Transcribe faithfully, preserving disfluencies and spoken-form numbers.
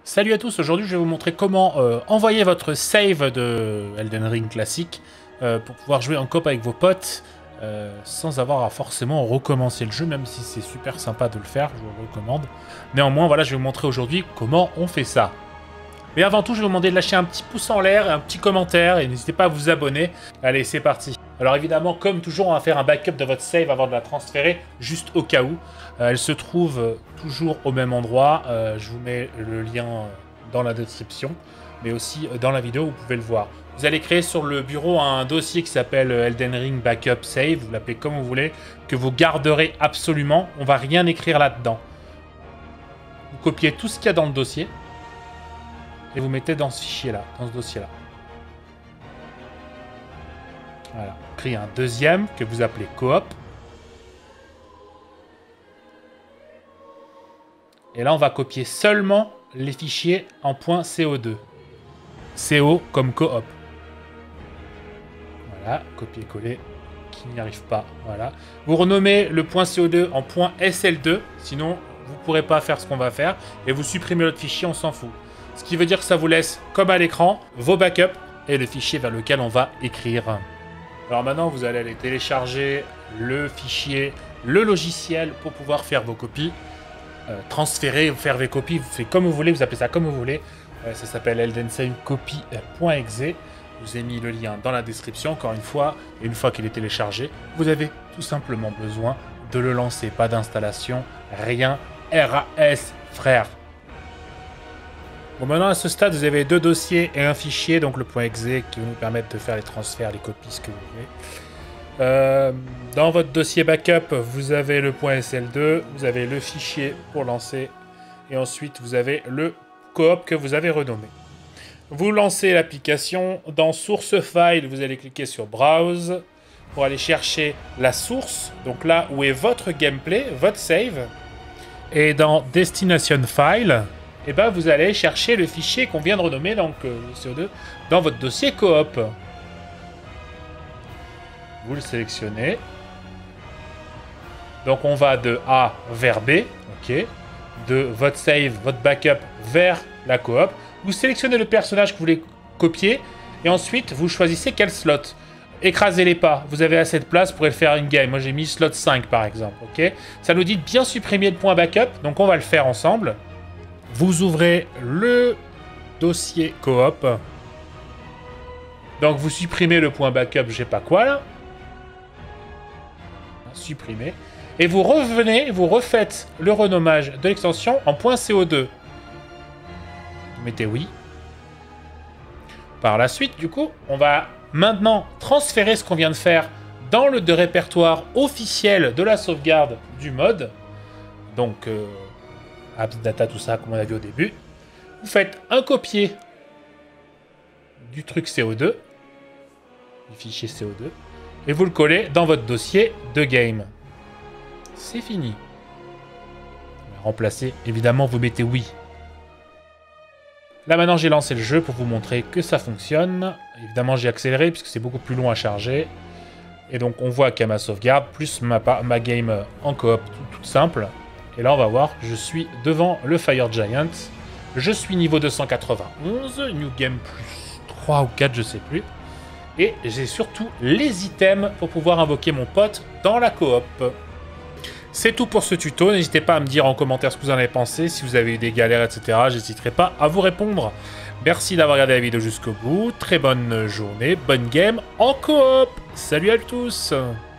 Salut à tous, aujourd'hui je vais vous montrer comment euh, envoyer votre save de Elden Ring classique euh, pour pouvoir jouer en coop avec vos potes euh, sans avoir à forcément recommencer le jeu, même si c'est super sympa de le faire, je vous le recommande. Néanmoins, voilà, je vais vous montrer aujourd'hui comment on fait ça. Mais avant tout, je vais vous demander de lâcher un petit pouce en l'air, un petit commentaire et n'hésitez pas à vous abonner. Allez, c'est parti. Alors évidemment, comme toujours, on va faire un backup de votre save avant de la transférer, juste au cas où. Euh, elle se trouve euh, toujours au même endroit. Euh, je vous mets le lien euh, dans la description, mais aussi euh, dans la vidéo, vous pouvez le voir. Vous allez créer sur le bureau un dossier qui s'appelle Elden Ring Backup Save, vous l'appelez comme vous voulez, que vous garderez absolument. On va rien écrire là-dedans. Vous copiez tout ce qu'il y a dans le dossier et vous mettez dans ce fichier-là, dans ce dossier-là. Voilà. Créez un deuxième que vous appelez coop. Et là, on va copier seulement les fichiers en .co deux. C O comme coop. Voilà, copier-coller, qui n'y arrive pas. Voilà. Vous renommez le .co deux en .S L deux, sinon vous ne pourrez pas faire ce qu'on va faire. Et vous supprimez l'autre fichier, on s'en fout. Ce qui veut dire que ça vous laisse, comme à l'écran, vos backups et le fichier vers lequel on va écrire. Alors maintenant, vous allez aller télécharger le fichier, le logiciel pour pouvoir faire vos copies. Euh, transférer, faire vos copies, vous faites comme vous voulez, vous appelez ça comme vous voulez. Euh, ça s'appelle elden save copy point e x e. Je vous ai mis le lien dans la description, encore une fois. Et une fois qu'il est téléchargé, vous avez tout simplement besoin de le lancer. Pas d'installation, rien. R A S, frère. Bon, maintenant, à ce stade, vous avez deux dossiers et un fichier, donc le .exe, qui va nous permettre de faire les transferts, les copies, ce que vous voulez. Euh, dans votre dossier backup, vous avez le .S L deux, vous avez le fichier pour lancer, et ensuite, vous avez le coop que vous avez renommé. Vous lancez l'application. Dans Source File, vous allez cliquer sur Browse pour aller chercher la source, donc là où est votre gameplay, votre save. Et dans Destination File, et eh ben vous allez chercher le fichier qu'on vient de renommer, donc euh, le C O deux, dans votre dossier coop. Vous le sélectionnez. Donc on va de A vers B, ok, de votre save, votre backup vers la coop. Vous sélectionnez le personnage que vous voulez copier et ensuite vous choisissez quel slot. Écrasez-les pas, vous avez assez de place pour faire une game. Moi j'ai mis slot cinq par exemple, ok. Ça nous dit de bien supprimer le point backup, donc on va le faire ensemble. Vous ouvrez le dossier coop. Donc vous supprimez le point backup, je sais pas quoi là. Supprimez. Et vous revenez, vous refaites le renommage de l'extension en .co deux. Vous mettez oui. Par la suite, du coup, on va maintenant transférer ce qu'on vient de faire dans le de répertoire officiel de la sauvegarde du mode. Donc, euh, apps, data, tout ça, comme on a vu au début. Vous faites un copier du truc C O deux, du fichier C O deux, et vous le collez dans votre dossier de game. C'est fini. Remplacer, évidemment, vous mettez oui. Là maintenant, j'ai lancé le jeu pour vous montrer que ça fonctionne. Évidemment, j'ai accéléré puisque c'est beaucoup plus long à charger. Et donc, on voit qu'il y a ma sauvegarde, plus ma, ma game en coop, toute tout simple. Et là, on va voir, je suis devant le Fire Giant. Je suis niveau deux cent quatre-vingt-onze, New Game plus trois ou quatre, je sais plus. Et j'ai surtout les items pour pouvoir invoquer mon pote dans la coop. C'est tout pour ce tuto. N'hésitez pas à me dire en commentaire ce que vous en avez pensé. Si vous avez eu des galères, et cetera, j'hésiterai pas à vous répondre. Merci d'avoir regardé la vidéo jusqu'au bout. Très bonne journée, bonne game en coop. Salut à tous.